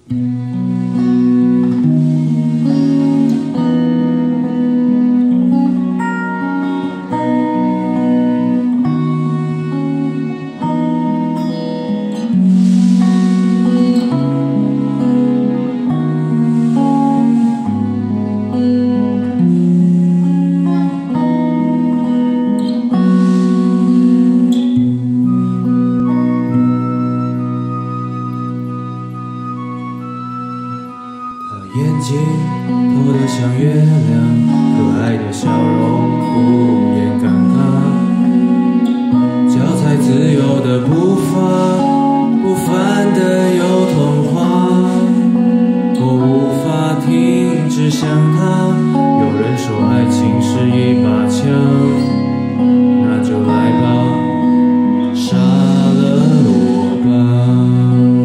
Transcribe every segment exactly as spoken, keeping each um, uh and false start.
眼睛透得像月亮，可爱的笑容不言尴尬，脚踩自由的步伐，不凡的有童话，我无法停止想他。有人说爱情是一把枪，那就来吧，杀了我吧。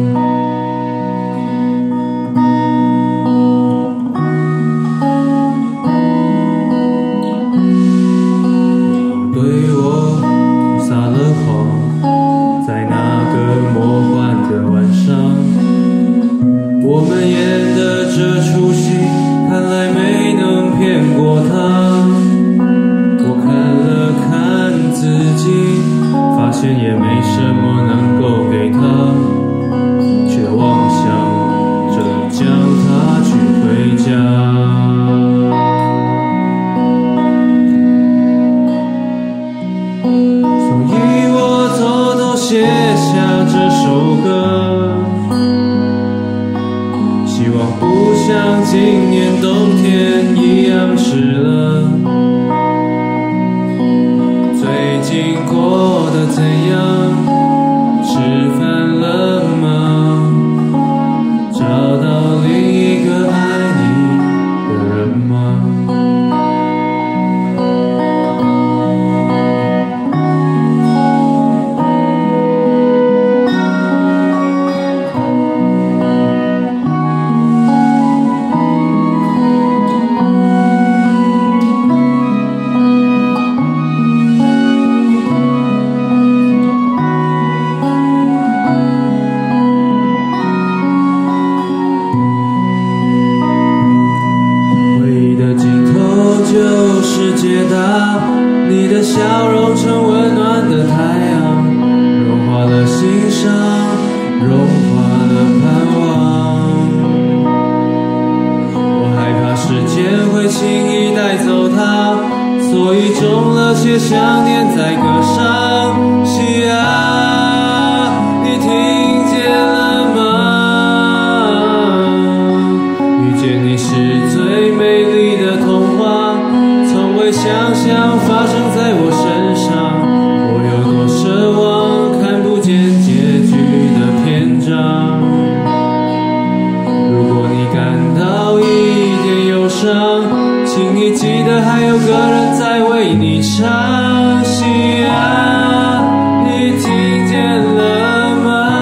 我们演的这出戏，看来没能骗过他。我看了看自己，发现也没什么能够给他，却妄想着将他娶回家。所以我偷偷写下这首歌，希望不像今年冬天一样湿了。最近过得怎样？吃饭了吗？找到另一个爱你的人吗？就是解答，你的笑容成温暖的太阳，融化了心伤，融化了盼望。我害怕时间会轻易带走它，所以种了些想念在歌上。夕阳，你听见了吗？遇见你是最美丽的童话，从未想象发生在我身上，我有多奢望看不见结局的篇章。如果你感到一点忧伤，请你记得还有个人在为你唱。夕阳，你听见了吗？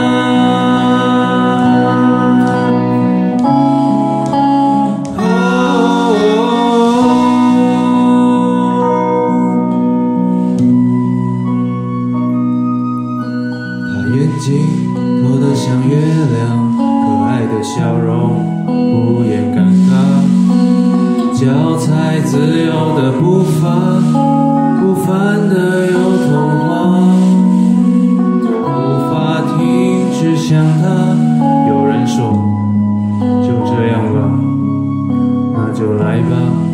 眼睛透得像月亮，可爱的笑容不言尴尬，脚踩自由的步伐，不凡的有童话，无法停止想他。有人说就这样吧，那就来吧。